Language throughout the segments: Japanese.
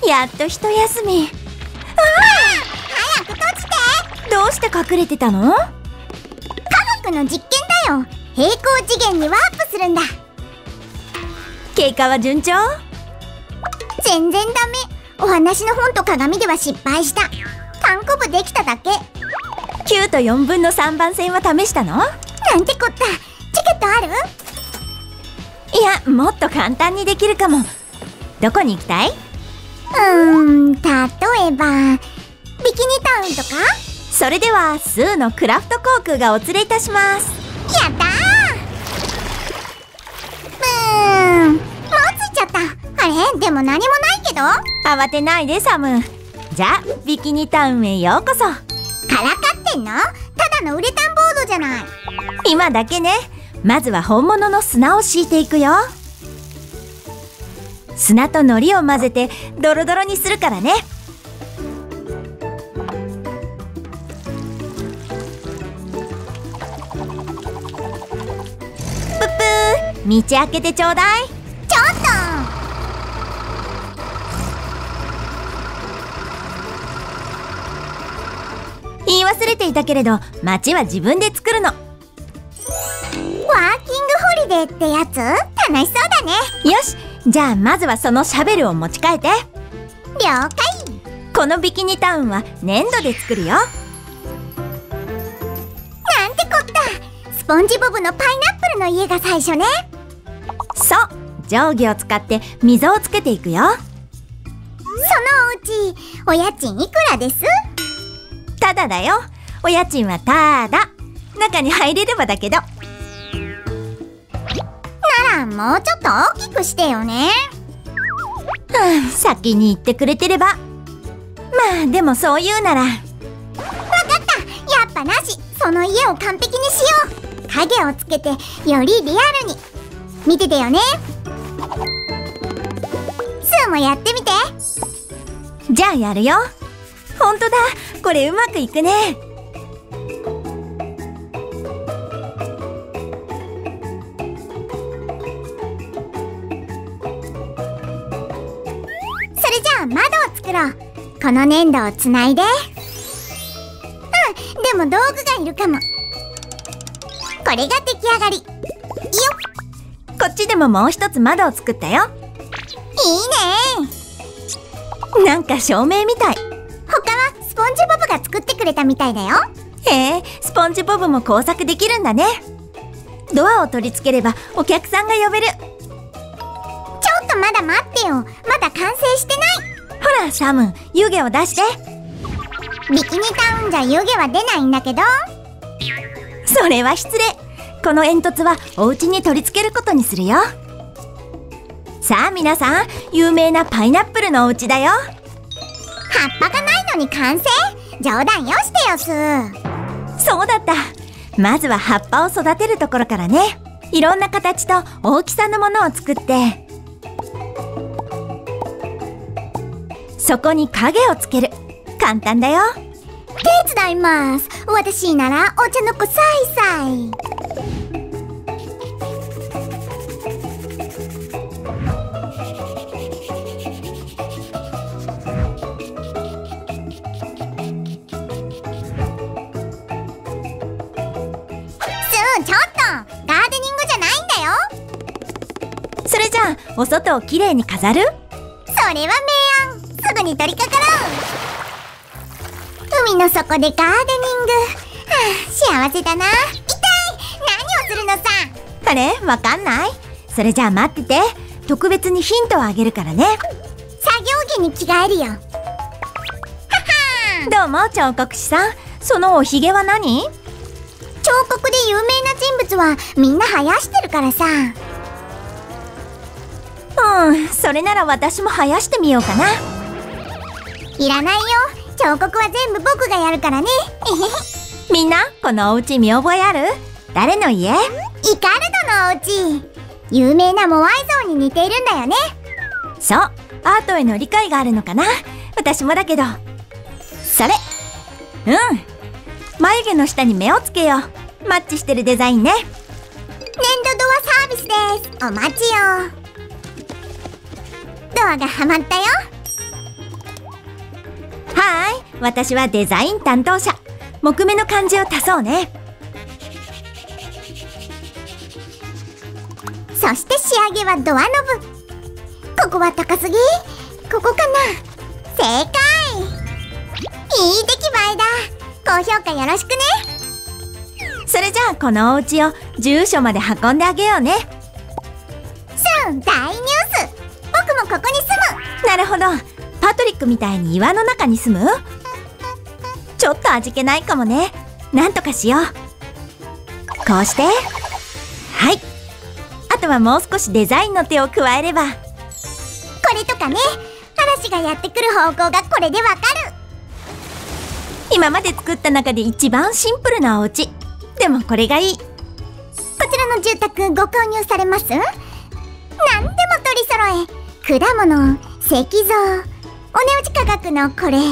やっと一休み。 早く閉じて。 どうして隠れてたの？ 科学の実験だよ。平行次元にワープするんだ。 経過は順調？ 全然ダメ。お話の本と鏡では失敗した。単行部できただけ。 9と4分の3番線は試したの？ なんてこった。チケットある？ いや、もっと簡単にできるかも。どこに行きたい？ 例えばビキニタウンとか？ それではスーのクラフト航空がお連れいたします。 やったー。もう着いちゃった。あれ？でも何もないけど。 慌てないでサム。じゃあビキニタウンへようこそ。 からかってんの？ただのウレタンボードじゃない。 今だけね。まずは本物の砂を敷いていくよ。砂と海苔を混ぜてドロドロにするからね。ぷっぷー、道開けてちょうだい。 ちょっ言い忘れていたけれど、街は自分で作るの。 ワーキングホリデーってやつ？楽しそうだね。 よし、じゃあまずはそのシャベルを持ち替えて。 了解。 このビキニタウンは粘土で作るよ。 なんてこった。スポンジボブのパイナップルの家が最初ね。 そう、定規を使って溝をつけていくよ。 そのお家、お家賃いくらです？ ただだよ。お家賃はただ。中に入れればだけど。 ならもうちょっと大きくしてよね。 先に言ってくれてれば。まあでもそう言うなら。 わかった。やっぱなし。その家を完璧にしよう。影をつけてよりリアルに。見ててよね。スーもやってみて。 じゃあやるよ。ほんとだ、これうまくいくね。 それじゃあ窓を作ろう。この粘土をつないで。でも道具がいるかも。これが出来上がり。よっ。 こっちでももう一つ窓を作ったよ。 いいね。 なんか照明みたい。 他はスポンジボブが作ってくれたみたいだよ。 へえ、スポンジボブも工作できるんだね。ドアを取り付ければお客さんが呼べる。 ちょっとまだ待ってよ。まだ完成してない。 ほらサム、湯気を出して。 ビキニタウンじゃ湯気は出ないんだけど。 それは失礼。この煙突はお家に取り付けることにするよ。さあ皆さん、有名なパイナップルのお家だよ。 葉っぱがないのに完成？冗談よしてよ、スー。 そうだった。まずは葉っぱを育てるところからね。いろんな形と大きさのものを作って、そこに影をつける。簡単だよ。 手伝います。私ならお茶の子さいさい。ちょっとガーデニングじゃないんだよ。 それじゃあお外をきれいに飾る？ それは明暗。すぐに取り掛かろう。海の底でガーデニング。幸せだな。痛い。何をするのさ。 あれ、わかんない？それじゃあ待ってて。特別にヒントをあげるからね。 作業着に着替えるよ。ははー。どうも彫刻師さん。そのおひげは何？ 彫刻で有名な人物はみんな生やしてるからさ。 それなら私も生やしてみようかな。 いらないよ。彫刻は全部僕がやるからね。 みんな、このお家見覚えある？誰の家？ イカルドのお家。有名なモアイ像に似ているんだよね。 そう、アートへの理解があるのかな。私もだけど。それ。眉毛の下に目をつけよう。マッチしてるデザインね。 粘土ドアサービスです。お待ちよ。ドアがはまったよ。 私はデザイン担当者。木目の感じを足そうね。 そして仕上げはドアノブ。ここは高すぎ？ここかな？正解！いい出来栄えだ。高評価よろしくね。 それじゃあこのお家を住所まで運んであげようね。 大ニュース。僕もここに住む。 なるほど。パトリックみたいに岩の中に住む？ちょっと味気ないかもね。なんとかしよう。こうして。はい。あとはもう少しデザインの手を加えれば。 これとかね。嵐がやってくる方向がこれでわかる。 今まで作った中で一番シンプルなお家。でもこれがいい。 こちらの住宅ご購入されます？何でも取り揃え。果物、石像、お値打ち価格のこれ。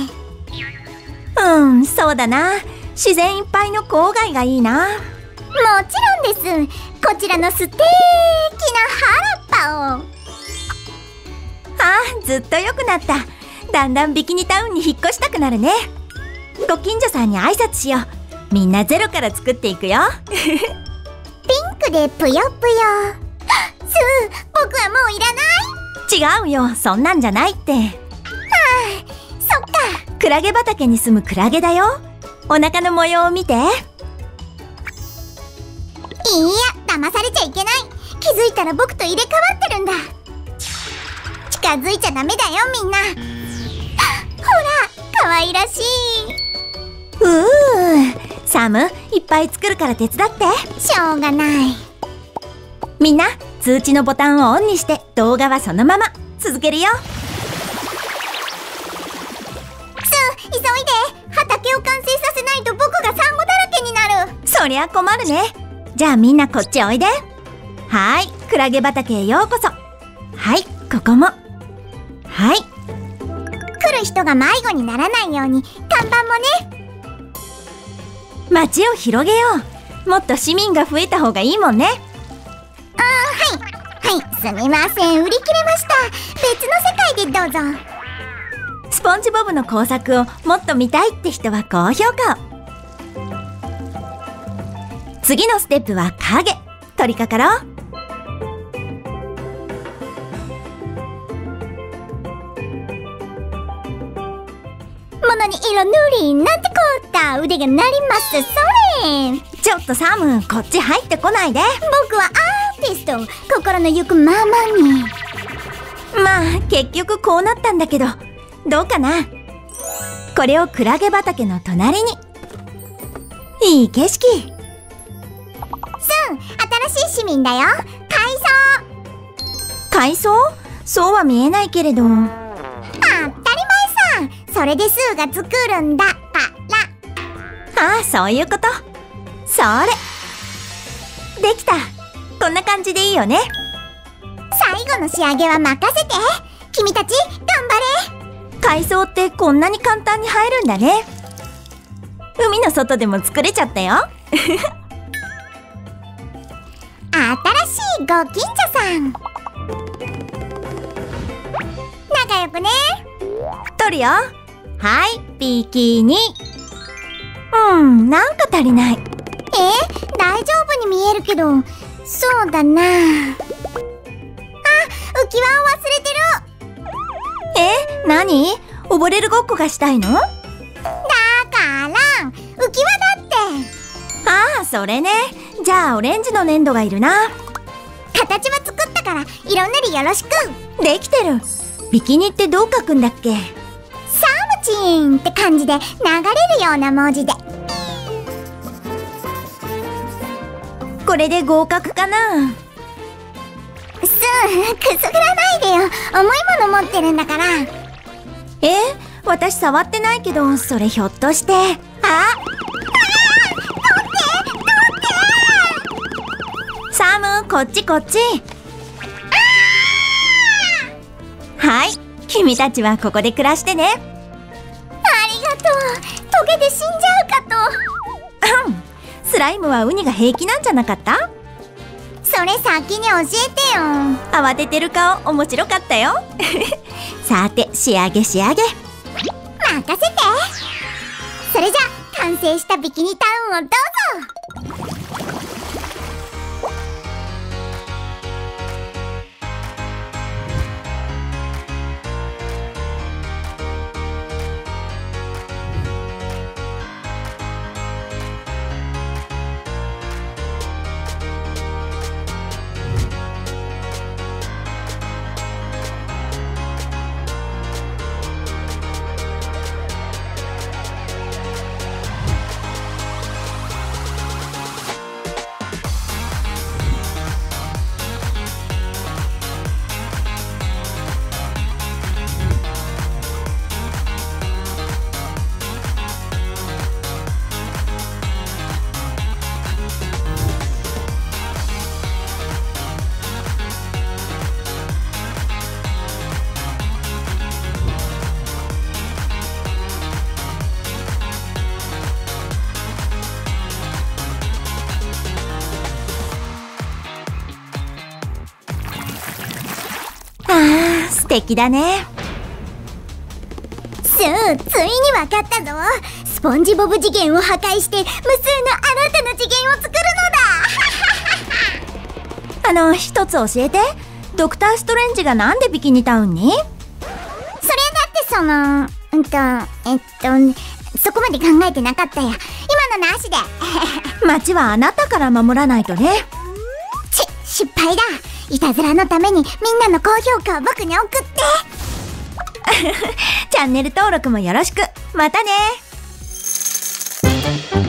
そうだな。自然いっぱいの郊外がいいな。 もちろんです。こちらの素敵な原っぱを。 ずっと良くなった。だんだんビキニタウンに引っ越したくなるね。ご近所さんに挨拶しよう。みんなゼロから作っていくよ。 ピンクでぷよぷよ。僕はもういらない？ 違うよ、そんなんじゃないって。 そっか。 クラゲ畑に住むクラゲだよ。お腹の模様を見て。いや、 騙されちゃいけない。気づいたら僕と入れ替わってるんだ。近づいちゃダメだよ、みんな。ほら、可愛らしい。 サム、いっぱい作るから手伝って。 しょうがない。 みんな、通知のボタンをオンにして動画はそのまま続けるよ。 急いで。畑を完成させないと僕がサンゴだらけになる。 そりゃ困るね。じゃあみんなこっちおいで。はい、クラゲ畑へようこそ。はい、ここも。はい。 来る人が迷子にならないように看板もね。 街を広げよう。もっと市民が増えた方がいいもんね。 はい、すみません。売り切れました。別の世界でどうぞ。 スポンジボブの工作をもっと見たいって人は高評価を。次のステップは影。取り掛かろう。 物に色塗りなんてこった腕が鳴ります。それ。 ちょっとサム、こっち入ってこないで。 僕はアーティスト。心の行くままに。 まあ結局こうなったんだけど、どうかな。これをクラゲ畑の隣に。いい景色。 新しい市民だよ。 改装？そうは見えないけれど。 当たり前さ。それでスーが作るんだから。 そういうこと。それ。できた。こんな感じでいいよね。 最後の仕上げは任せて。君たち頑張れ。 改装ってこんなに簡単に入るんだね。海の外でも作れちゃったよ。 新しいご近所さん。仲良くね。 撮るよ。はい、ビキニ。なんか足りない。 大丈夫に見えるけど。そうだな。浮き輪を忘れてる。 何？溺れるごっこがしたいの？ だから浮き輪だって。 それね。じゃあオレンジの粘土がいるな。 形は作ったから色塗りよろしく。 できてる。ビキニってどう書くんだっけ？ サムチンって感じで流れるような文字で。 これで合格かな。 くすぐらないでよ。重いもの持ってるんだから。 私触ってないけど、それひょっとして。取ってサム、こっちこっち。はい、君たちはここで暮らしてね。 ありがとう。トゲで死んじゃうかと。 スライムはウニが平気なんじゃなかった？ それ先に教えてよ。 慌ててる顔面白かったよ。さて仕上げ。 任せて。 成したビキニタウンをどうぞ。 素敵だね。 ついにわかったぞ。スポンジボブ次元を破壊して無数の新たな次元を作るのだ。 一つ教えて。ドクターストレンジがなんでビキニタウンに？ それだってそこまで考えてなかったや。今のなしで。 街はあなたから守らないとね。 失敗だ。いたずらのためにみんなの高評価を僕に送って。 チャンネル登録もよろしく。またね。